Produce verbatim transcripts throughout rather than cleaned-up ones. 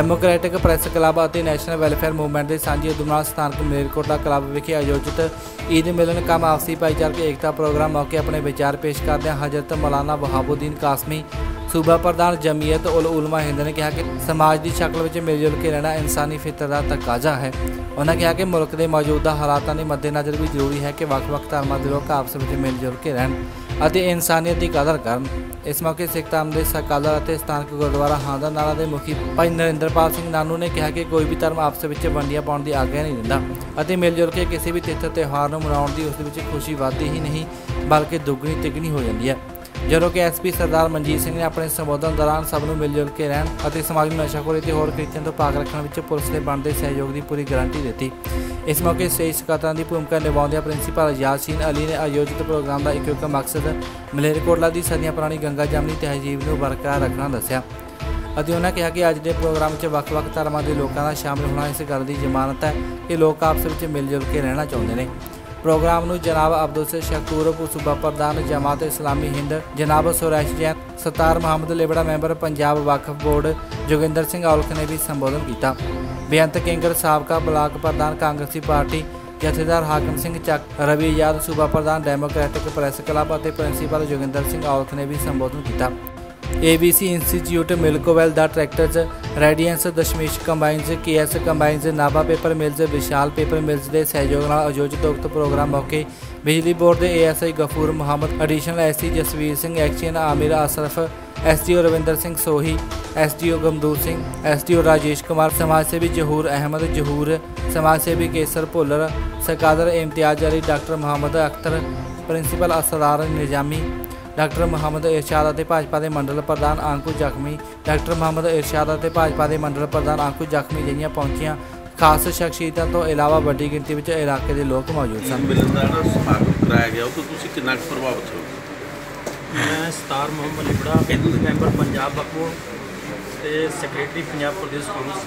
Democratic press club ਅਤੇ national welfare movement ਦੇ ਸਾਂਝੇ ਉਦਮ ਨਾਲ ਸਥਾਨਕ ਮਲੇਰਕੋਟਲਾ ਕਲੱਬ ਵਿਖੇ ਆਯੋਜਿਤ ईद मिलन कम आपसी भाईचारक एकता प्रोग्राम मौके अपने विचार पेश करदे हजरत मौलाना वहाबुद्दीन कासमी सूबा प्रधान जमीयत उल उलमा हिंद ने कहा कि समाज की शक्ल में मिलजुल के रहना इंसानी फितर का तकाजा है। उन्होंने कहा कि मुल्क के मौजूदा हालातों के मद्देनज़र भी जरूरी है कि ਵੱਖ-ਵੱਖ धर्मों के लोग आपस में मिलजुल के रहन ਅਤੇ इंसानियत की कदर करन। इस मौके सिख धर्म के सकालर और स्थानक गुरुद्वारा हांदा नाला के मुखी भाई नरिंदरपाल सिंह नानू ने कहा कि कोई भी धर्म आपस में वंडियां पाउण की आग्ञा नहीं दिंदा ਅਤੇ मिलजुल के किसी भी तिथ त्यौहार ਨੂੰ ਮਨਾਉਣ ਦੀ ਉਸ ਦੇ ਵਿੱਚ खुशी ਵੱਧਦੀ ही नहीं बल्कि दुगनी तिगनी हो जाती है। ਜਦੋਂ कि एस पी सरदार मनजीत सिंह ने अपने संबोधन दौरान सब ਨੂੰ मिलजुल के रहन ਅਤੇ समाज ਨੂੰ नशाखोरी ਤੇ ਹੋਰ ਕਿਰਤੀਆਂ ਤੋਂ ਪਾਕ ਰੱਖਣ ਵਿੱਚ ਪੁਲਿਸ ਦੇ ਬਣਦੇ ਸਹਿਯੋਗ ਦੀ ਪੂਰੀ ਗਾਰੰਟੀ ਦਿੱਤੀ। इस मौके स्टेज सकत्तरां की भूमिका निभाउंदे प्रिंसीपल यासीन अली ने आयोजित प्रोग्राम का एक एक मकसद मलेरकोटला की सदियां पुरानी गंगा जमनी तहजीब को बरकरार रखना दस्सिया। ਅਤੇ उन्होंने कहा कि अज के प्रोग्राम में ਵੱਖ-ਵੱਖ धर्मों के लोगों का शामिल होना इस गल की जमानत है कि लोग आपस में मिलजुल के रहना चाहते हैं। प्रोग्राम में जनाब अब्दुल शकूर सूबा प्रधान जमात इस्लामी हिंद जनाब सुरैश जैन सतार मुहम्मद लिबड़ा मैंबर पंजाब वक्फ बोर्ड जोगिंदर सिंह औलख ने भी संबोधन किया। बेअंत किंगर साबका ब्लाक प्रधान कांग्रेसी पार्टी जथेदार हाकम सिंह चक रवि आजाद सूबा प्रधान डेमोक्रेटिक प्रेस क्लब और प्रिंसीपल जोगिंदर सिंह औलख ने भी संबोधन किया। A B C institute Milkowell the tractors radiance Dashmesh combines K S combines Nabha paper mills Vishal paper mills के सहयोग नाल आयोजित उक्त प्रोग्राम मौके बिजली बोर्ड के A S I Ghafoor Muhammad additional S C Jasvir Singh एक्शन Aamir Ashraf S D O Ravinder Singh Sohi S D O Gamdoor Singh S D O Rajesh Kumar समाज सेवी जहूर अहमद जहूर समाज सेवी Kesar Bhullar Sakadar Imtiaz Ali doctor Muhammad Akhtar principal Asrar Nizami doctor Muhammad Irshad और भाजपा के मंडल प्रधान आंकू जख्मी डॉक्टर मुहम्मद इरशाद और भाजपा के मंडल प्रधान आंकू जख्मी जिहियां पहुंचियां खास शख्सियतों तो इलावा बड़ी गिनती में इलाके के लोग मौजूद सन। कराया गया तो तुसीं कितना प्रभावित हो? मैं सतार मुहम्मद लिबड़ा मैंबर पंजाब वक्फ बोर्ड ते सैक्रटरी पंजाब प्रदेश कांग्रेस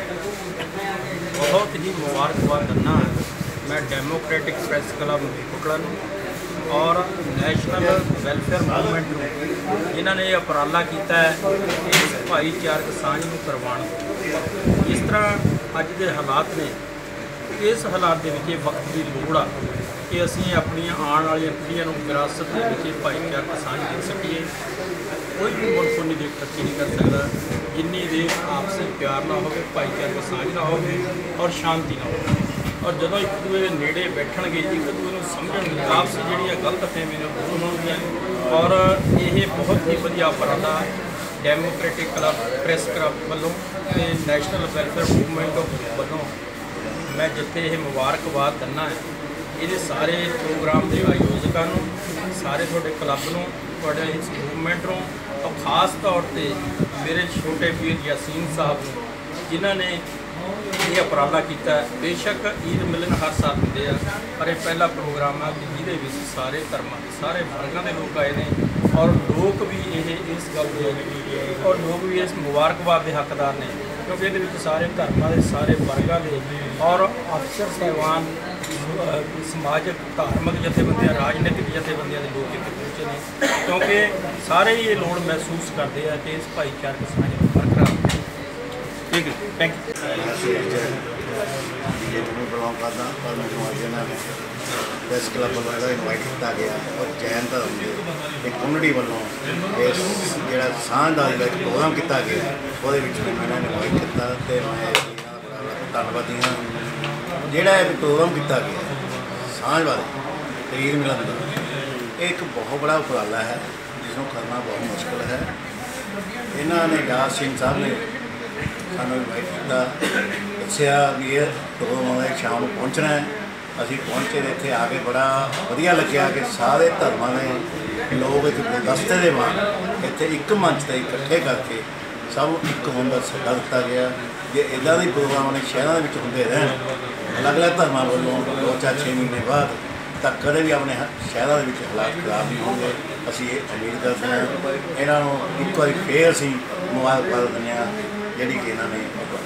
कमेटी बहुत ही मुबारकबाद दिना मैं डेमोक्रेटिक प्रेस क्लब मलेरकोटला और नैशनल वैलफेयर मूवमेंट जिन्हों ने उपराला किया है इस भाईचारक सांझ को करवाने। जिस तरह अज के हालात ने इस हालात के वक्त की लोड़ आ कि असी अपनी आने वाली पीढ़ियों को विरासत के भाईचारक सांझ दे सकीए। कोई भी मुल्क उन्नी देर तरक्की नहीं कर सकता जिन्नी देर आपसी प्यार ना हो, भाईचारक सांझ ना हो और शांति ना हो। और जो एक दूसरे के नेड़े बैठणगे एक दूसरे को समझणगे आपसी जी गलत फहमियां दूर होणगीआं। और ये बहुत ही वधिया उपराला डेमोक्रेटिक क्लब प्रेस क्लब वालों ते नैशनल वैलफेयर मूवमेंट वालों मैं जिथे ये मुबारकबाद दिना है ये सारे प्रोग्राम के आयोजकों को सारे थोड़े क्लब नूं थोड़े इस मूवमेंट नूं और खास तौर पर मेरे छोटे वीर यासीन साहब नूं जिन्होंने ये उपराला किया। बेशक ईद मिलन हर साल होंगे पर यह पहला प्रोग्राम है जिहदे सारे धर्मां सारे वर्गों के लोग आए हैं और लोग भी ये इस गल के और लोग भी इस मुबारकबाद के हकदार ने क्योंकि ये सारे धर्मां के सारे वर्गों के और अफसर साहिबान समाजिक धार्मिक जथेबंदियां राजनीतिक जथेबंदियां के लोग इतने पहुँचे हैं क्योंकि सारे ये लोड़ महसूस करते हैं कि इस भाईचारक सांझ बरकरार। ठीक है, थैंक यू। बीजेपी में बिलोंग करता पर मैं आज इन्होंने प्रेस क्लब वालों इनवाइट किया गया और जैन धर्म के एक कम्युनिटी वालों इस जो सांझ का जो प्रोग्राम किया गया वो मैंने इनवाइट किया तो मैं धन्यवादी हाँ। जोड़ा प्रोग्राम किया गया सांझ वाले ईद मिलन का एक बहुत बड़ा उपराला है जिसको करना बहुत मुश्किल है। इन्होंने याद सिंह साहब ने सानू इनवाइट किया दसिया भी ये प्रोग्राम शाम को पहुँचना है। असी पहुँचे इतने आके बड़ा वधिया लग्या कि सारे धर्मां के लोग एक गुलदस्ते के वांग इतने एक मंच से इकट्ठे करके सब एक होने का सदा दिता गया। जे इदा के प्रोग्राम ने शहरों में होंगे रहन अलग अलग धर्मों वालों दो चार छे महीने बाद तो कदे भी अपने शहरों के हालात खराब नहीं होंगे। असी ये उम्मीद करते हैं इन्हों एक बार फिर असी मुबारकबाद दें जी कि इन्होंने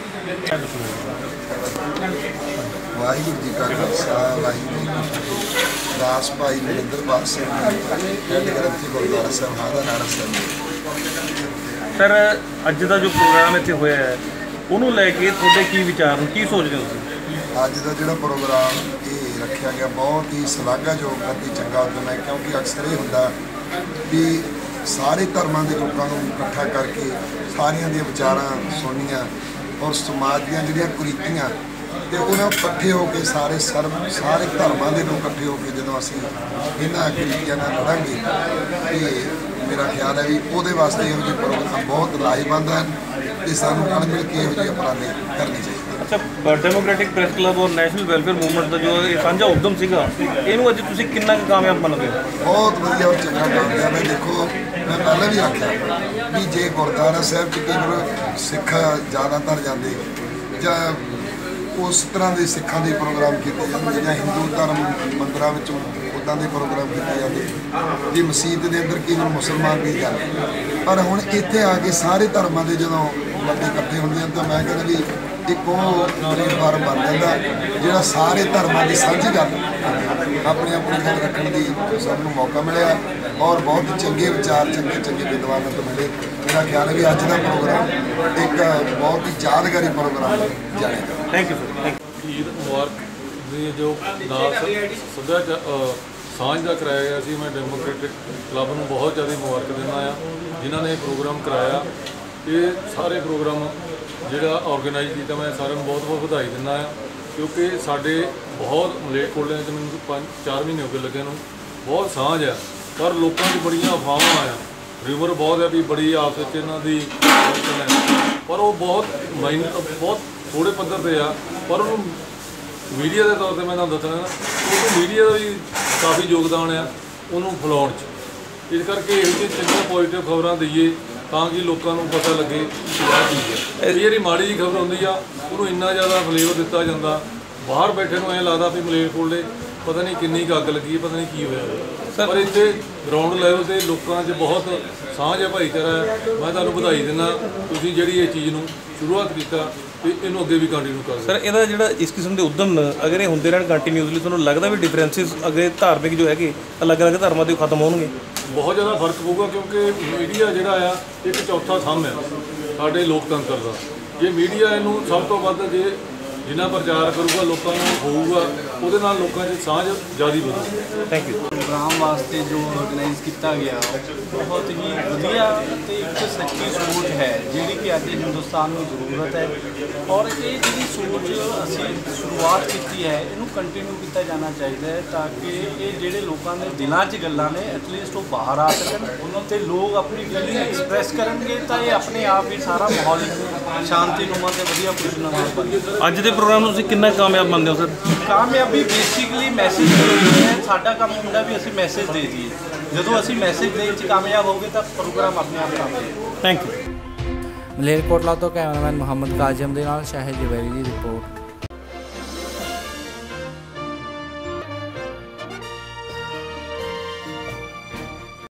वाहिगुरू जी का खालसा वाहिगुरू जी की फतेह। दास भाई नरिंदरपाल सिंह हेड ग्रंथी गुरुद्वारा साहिब हांदा नाला साहिब। सर अज का जो प्रोग्राम इतने होया है ਉਹਨੂੰ ਲੈ ਕੇ ਤੁਹਾਡੇ ਕੀ ਵਿਚਾਰ ਨੇ, ਕੀ ਸੋਚਦੇ ਹੋ ਤੁਸੀਂ? ਅੱਜ ਦਾ ਜਿਹੜਾ ਪ੍ਰੋਗਰਾਮ ਇਹ ਰੱਖਿਆ ਗਿਆ ਬਹੁਤ ਹੀ ਸ਼ਲਾਘਾਯੋਗ ਅਤੇ ਚੰਗਾ ਉਦਮ ਹੈ, ਕਿਉਂਕਿ ਅਕਸਰ ਇਹ ਹੁੰਦਾ ਵੀ ਸਾਰੇ ਧਰਮਾਂ ਦੇ ਲੋਕਾਂ ਨੂੰ ਇਕੱਠਾ ਕਰਕੇ ਸਾਰਿਆਂ ਦੀਆਂ ਵਿਚਾਰਾਂ ਸੁਣਨੀਆਂ ਔਰ ਸਮਾਜ ਦੀਆਂ ਜਿਹੜੀਆਂ ਕੁਰੀਤੀਆਂ ਤੇ ਉਹਨਾਂ ਇਕੱਠੇ ਹੋ ਕੇ ਸਾਰੇ ਸਰਬ ਸਾਰੇ ਧਰਮਾਂ ਦੇ ਲੋਕ ਇਕੱਠੇ ਹੋ ਕੇ ਜਦੋਂ ਅਸੀਂ ਇਹਨਾਂ ਕੁਰੀਤੀਆਂ ਨਾਲ ਲੜਾਂਗੇ ਤੇ ਮੇਰਾ ਖਿਆਲ ਹੈ ਵੀ ਉਹਦੇ ਵਾਸਤੇ ਇਹੋ ਜਿਹੇ ਪ੍ਰੋਗਰਾਮ ਬਹੁਤ ਲਾਹੇਵੰਦ ਹਨ ਤੇ ਸਾਨੂੰ ਰਲ ਮਿਲ ਕੇ ਇਹੋ ਜਿਹੇ ਉਪਰਾਲੇ ਕਰਨੇ ਚਾਹੀਦੇ। ਅੱਛਾ, ਡੈਮੋਕ੍ਰੈਟਿਕ ਪ੍ਰੈਸ ਕਲੱਬ ਔਰ ਨੈਸ਼ਨਲ ਵੈਲਫੇਅਰ ਮੂਵਮੈਂਟ ਦਾ ਜੋ ਇਹ ਸਾਂਝਾ ਉਦਮ ਸੀਗਾ, ਇਹਨੂੰ ਅੱਜ ਤੁਸੀਂ ਕਿੰਨਾ ਕੁ ਕਾਮਯਾਬ ਮੰਨਦੇ ਹੋ? ਬਹੁਤ ਵਧੀਆ ਔਰ ਚੰਗਾ ਕਰਦੇ ਆ। ਮੈਂ ਦੇਖੋ ਮੈਂ ਪਹਿਲਾਂ ਵੀ ਆਖਿਆ ਵੀ ਜੇ ਗੁਰਦੁਆਰਾ ਸਾਹਿਬ 'ਚ ਕਈ ਵਾਰ ਸਿੱਖ ਜ਼ਿਆਦਾਤਰ ਜਾਂਦੇ ਜਾਂ ਉਸ ਤਰ੍ਹਾਂ ਦੇ ਸਿੱਖਾਂ ਦੇ ਪ੍ਰੋਗਰਾਮ ਕੀਤੇ ਜਾਂਦੇ ਜਾਂ ਹਿੰਦੂ ਧਰਮ ਮੰਦਰਾਂ ਵਿੱਚ ਉੱਦਾਂ ਦੇ ਪ੍ਰੋਗਰਾਮ ਕੀਤੇ ਜਾਂਦੇ, ਜੇ ਮਸਜਿਦ ਦੇ ਅੰਦਰ ਕਈ ਵਾਰ ਮੁਸਲਮਾਨ ਵੀ ਜਾਂਦੇ, ਪਰ ਹੁਣ ਇੱਥੇ ਆ ਕੇ ਸਾਰੇ ਧਰਮਾਂ ਦੇ ਜਦੋਂ ਬੰਦੇ ਇਕੱਠੇ ਹੁੰਦੇ ਹਨ ਤਾਂ ਮੈਂ ਕਹਿੰਦਾ ਵੀ ਇੱਕ ਉਹ ਪਲੇਟਫਾਰਮ ਬਣ ਜਾਂਦਾ ਜਿਹੜਾ ਸਾਰੇ ਧਰਮਾਂ ਦੀ ਸਾਂਝੀ ਗੱਲ ਆਪਣੇ ਆਪਣੇ ਗੱਲ ਰੱਖਣ ਦੀ ਸਭ ਨੂੰ ਮੌਕਾ ਮਿਲਿਆ ਔਰ ਬਹੁਤ ਚੰਗੇ ਵਿਚਾਰ ਚੰਗੇ ਚੰਗੇ ਵਿਦਵਾਨਾਂ ਤੋਂ ਮਿਲੇ। ਮੇਰਾ ਖਿਆਲ ਹੈ ਵੀ ਅੱਜ ਦਾ ਪ੍ਰੋਗਰਾਮ ਇੱਕ ਬਹੁਤ ਹੀ ਯਾਦਗਾਰੀ ਪ੍ਰੋਗਰਾਮ ਜਾਣੇਗਾ। Thank you sir. Thank you. Eid ਮੁਬਾਰਕ ਦੀ ਜੋ ਨਾਲ ਸੱਭਿਆਚਾਰ ਸਾਂਝ ਦਾ ਕਰਾਇਆ ਗਿਆ ਸੀ, ਮੈਂ ਡੈਮੋਕ੍ਰੈਟਿਕ ਕਲੱਬ ਨੂੰ ਬਹੁਤ ਜ਼ਿਆਦਾ ਮੁਬਾਰਕ ਦਿੰਦਾ ਆ ਜਿਨ੍ਹਾਂ ਨੇ ਇਹ ਪ੍ਰੋਗਰਾਮ ਕਰਾਇਆ। ਇਹ ਸਾਰੇ ਪ੍ਰੋਗਰਾਮ ਜਿਹੜਾ ਆਰਗੇਨਾਈਜ਼ ਕੀਤਾ, ਮੈਂ ਸਾਰਿਆਂ ਨੂੰ ਬਹੁਤ ਬਹੁਤ ਵਧਾਈ ਦਿੰਦਾ ਆ, ਕਿਉਂਕਿ ਸਾਡੇ ਬਹੁਤ ਮਲੇਰਕੋਟਲੇ 'ਚ ਮੈਨੂੰ ਪੰਜ ਚਾਰ ਮਹੀਨੇ ਹੋ ਗਏ ਲੱਗੇ ਨੂੰ ਬਹੁਤ ਸਾਂਝ ਆ, ਪਰ ਲੋਕਾਂ 'ਚ ਬੜੀਆਂ ਅਫਵਾਹਾਂ ਆ, ਰਿਊਮਰ ਬਹੁਤ ਹੈ ਵੀ ਬੜੀ ਆਪਸ ਵਿੱਚ ਇਹਨਾਂ ਦੀ ਪਰ ਉਹ ਬਹੁਤ ਮਾਈਨ ਬਹੁਤ ਥੋੜ੍ਹੇ ਪੱਧਰ 'ਤੇ ਆ, ਪਰ ਉਹਨੂੰ ਮੀਡੀਆ ਦੇ ਤੌਰ 'ਤੇ ਮੈਂ ਤੁਹਾਨੂੰ ਦੱਸਣਾ ਉਹ ਮੀਡੀਆ ਦਾ ਵੀ ਕਾਫੀ ਯੋਗਦਾਨ ਆ ਉਹਨੂੰ ਫੈਲਾਉਣ 'ਚ। ਇਸ ਕਰਕੇ ਇਹੋ ਜਿਹੀ ਚੰਗੀਆਂ ਪੋਜ਼ੀਟਿਵ ਖਬਰਾਂ ਦਈਏ ਤਾਂ ਕਿ ਲੋਕਾਂ ਨੂੰ ਪਤਾ ਲੱਗੇ ਕਿ ਆਹ ਚੀਜ਼ ਹੈ। ਇਹ ਜਿਹੜੀ ਮਾੜੀ ਜਿਹੀ ਖਬਰ ਹੁੰਦੀ ਆ ਉਹਨੂੰ ਇੰਨਾ ਜ਼ਿਆਦਾ ਫਲੇਵਰ ਦਿੱਤਾ ਜਾਂਦਾ, ਬਾਹਰ ਬੈਠੇ ਨੂੰ ਐਂ ਲੱਗਦਾ ਵੀ ਮਲੇਰਕੋਟਲੇ ਪਤਾ ਨਹੀਂ ਕਿੰਨੀ ਕੁ ਅੱਗ ਲੱਗੀ, ਪਤਾ ਨਹੀਂ ਕੀ ਹੋਇਆ, ਪਰ ਇੱਥੇ ਗਰਾਊਂਡ ਲੈਵਲ 'ਤੇ ਲੋਕਾਂ 'ਚ ਬਹੁਤ ਸਾਂਝ ਹੈ, ਭਾਈਚਾਰਾ ਹੈ। ਮੈਂ ਤੁਹਾਨੂੰ ਵਧਾਈ ਦਿੰਦਾ ਤੁਸੀਂ ਜਿਹੜੀ ਇਹ ਚੀਜ਼ ਨੂੰ ਸ਼ੁਰੂਆਤ ਕੀਤਾ ਤੇ ਇਹਨੂੰ ਅੱਗੇ ਵੀ ਕੰਟੀਨਿਊ ਕਰੋ। ਸਰ, ਇਹਦਾ ਜਿਹੜਾ ਇਸ ਕਿਸਮ ਦੇ ਉਦਮ ਅਗਰ ਇਹ ਹੁੰਦੇ ਰਹਿਣ ਕੰਟੀਨਿਊਸਲੀ, ਤੁਹਾਨੂੰ ਲੱਗਦਾ ਵੀ ਡਿਫਰੈਂਸਿਸ ਅੱਗੇ ਧਾਰਮਿਕ ਜੋ ਹੈਗੇ ਅਲੱਗ-ਅਲੱਗ ਧਰਮਾਂ ਦੇ ਖਤਮ ਹੋਣਗੇ? ਬਹੁਤ ਜ਼ਿਆਦਾ ਫਰਕ ਪਊਗਾ, ਕਿਉਂਕਿ ਮੀਡੀਆ ਜਿਹੜਾ ਆ ਇੱਕ ਚੌਥਾ ਥੰਮ ਆ ਸਾਡੇ ਲੋਕਤੰਤਰ ਦਾ। ਜੇ ਮੀਡੀਆ ਇਹਨੂੰ ਸਭ ਤੋਂ ਵੱਧ ਜੇ ਜਿੰਨਾ ਪ੍ਰਚਾਰ ਕਰੂਗਾ ਲੋਕਾਂ ਨੂੰ ਹੋਊਗਾ, ਉਹਦੇ ਨਾਲ ਲੋਕਾਂ 'ਚ ਸਾਂਝ ਜ਼ਿਆਦਾ ਵਧੂ। Thank you. ਪ੍ਰੋਗਰਾਮ ਵਾਸਤੇ ਜੋ ਆਰਗੇਨਾਈਜ਼ ਕੀਤਾ ਗਿਆ ਬਹੁਤ ਹੀ ਵਧੀਆ ਅਤੇ ਇੱਕ ਸੱਚੀ ਸੋਚ ਹੈ ਜਿਹੜੀ ਕਿ ਅੱਜ ਹਿੰਦੁਸਤਾਨ ਨੂੰ ਜ਼ਰੂਰਤ ਹੈ, ਔਰ ਇਹ ਜਿਹੜੀ ਸੋਚ ਅਸੀਂ ਸ਼ੁਰੂਆਤ ਕੀਤੀ ਹੈ ਇਹਨੂੰ ਕੰਟੀਨਿਊ ਕੀਤਾ ਜਾਣਾ ਚਾਹੀਦਾ ਹੈ ਤਾਂ ਕਿ ਇਹ ਜਿਹੜੇ ਲੋਕਾਂ ਦੇ ਦਿਲਾਂ 'ਚ ਗੱਲਾਂ ਨੇ ਐਟਲੀਸਟ ਉਹ ਬਾਹਰ ਆ ਸਕਣ ਅਤੇ ਲੋਕ ਆਪਣੀ ਫੀਲਿੰਗ ਐਕਸਪ੍ਰੈਸ ਕਰਨਗੇ ਤਾਂ ਇਹ ਆਪਣੇ ਆਪ ਹੀ ਸਾਰਾ ਮਾਹੌਲ ਸ਼ਾਂਤੀਨੁਮਾ ਅਤੇ ਵਧੀਆ ਖੁਸ਼ਨੁਮਾ ਬਣ। ਅੱਜ ਦੇ ਪ੍ਰੋਗਰਾਮ ਨੂੰ ਤੁਸੀਂ ਕਿੰਨਾ ਕਾਮਯਾਬ ਮੰਨਦੇ ਹੋ ਸਰ? ਕਾਮਯਾਬੀ ਬੇਸਿਕਲੀ ਮੈਸੇਜ ਦੇਣਾ ਹੈ। ਸਾਡਾ ਕੰਮ ਹੁੰਦਾ ਵੀ ਅਸੀਂ ਮੈਸੇਜ ਦੇ ਦਈਏ, ਜਦੋਂ ਅਸੀਂ ਮੈਸੇਜ ਦੇਣ 'ਚ ਕਾਮਯਾਬ ਹੋਗੇ ਤਾਂ ਪ੍ਰੋਗਰਾਮ ਆਪਣੇ ਆਪ ਕਾਮਯਾਬ। Thank you. ਮਲੇਰਕੋਟਲਾ ਤੋਂ ਕੈਮਰਾਮੈਨ ਮੁਹੰਮਦ ਕਾਜ਼ਮ ਦੇ ਨਾਲ ਸ਼ਾਹਿਦ ਜਵੈਰੀ ਦੀ ਰਿਪੋਰਟ।